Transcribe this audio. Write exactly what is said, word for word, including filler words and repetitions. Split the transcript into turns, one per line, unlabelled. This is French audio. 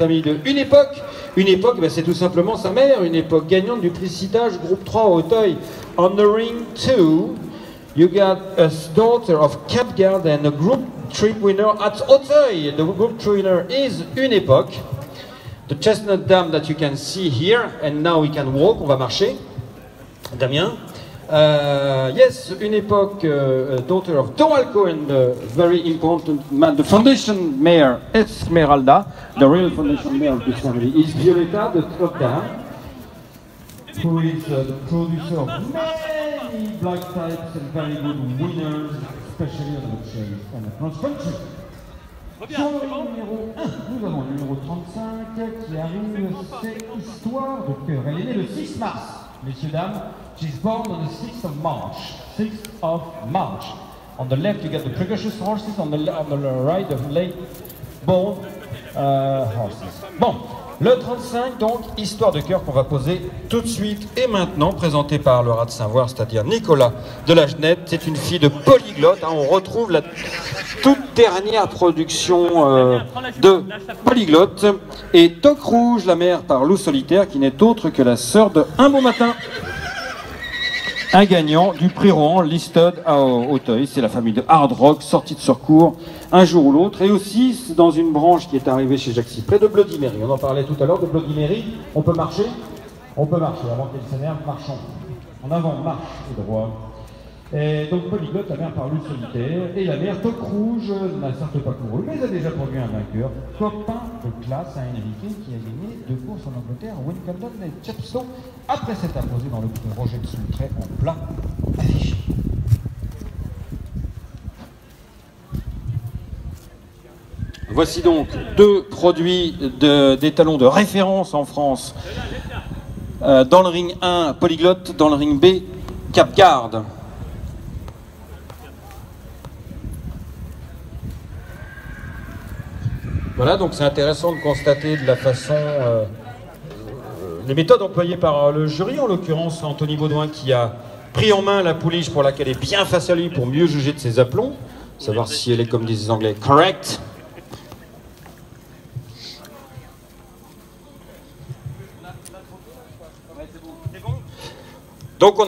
famille de Une Époque. Une Époque, ben, c'est tout simplement sa mère, Une Époque gagnante du prix Citage groupe trois au Auteuil. On the ring two, you got a daughter of Capgard and a group trip winner at Auteuil. The group trip winner is Une Époque. The chestnut dame that you can see here, and now we can walk, on va marcher. Damien. Uh, yes, Une Époque, uh, daughter of Toralco and uh, very important man, the foundation mayor Esmeralda, the real foundation mayor of this family is Violeta de Trotta, who is uh, the producer of many black types and very good winners, especially on the chase and the cross country. Sur le numéro un, nous avons le numéro trente-cinq qui arrive, c'est Histoire de cœur. Elle est née le six mars, messieurs, dames. She's born on the sixth of March. sixth of March. On the left, you get the precocious horses, on the, on the right, the late born uh, horses. Bon, le trente-cinq, donc, Histoire de cœur qu'on va poser tout de suite et maintenant, présenté par le rat de Saint-Voir, c'est-à-dire Nicolas de la Genette. C'est une fille de polyglotte, hein, on retrouve la toute dernière production euh, de Polyglotte. Et Toc Rouge, la mère par Loup Solitaire, qui n'est autre que la sœur de Un beau matin. Un gagnant du prix Rohan Listed à Auteuil, c'est la famille de Hard Rock, sortie de secours un jour ou l'autre, et aussi dans une branche qui est arrivée chez Jacques Cyprès de Bloody Mary. On en parlait tout à l'heure de Bloody Mary. On peut marcher On peut marcher, avant qu'elle s'énerve, marchons. En avant, marche et droit. Et donc Polyglotte, la mère par Loup Solitaire, et la mère Toc Rouge n'a certes pas couru, mais a déjà produit un vainqueur, copain de classe à Enrique, qui a gagné deux courses en Angleterre, Wimbledon et Chepstow, après s'être imposé dans le prix Roger de Soultray en plat affiché. Voici donc deux produits de, des talons de référence en France. Euh, dans le ring un, Polyglotte, dans le ring B, Capgard. Voilà, donc c'est intéressant de constater de la façon, euh, euh, les méthodes employées par le jury, en l'occurrence Anthony Baudouin qui a pris en main la pouliche pour laquelle elle est bien face à lui pour mieux juger de ses aplombs, savoir si elle est, comme disent les Anglais, correct. Donc on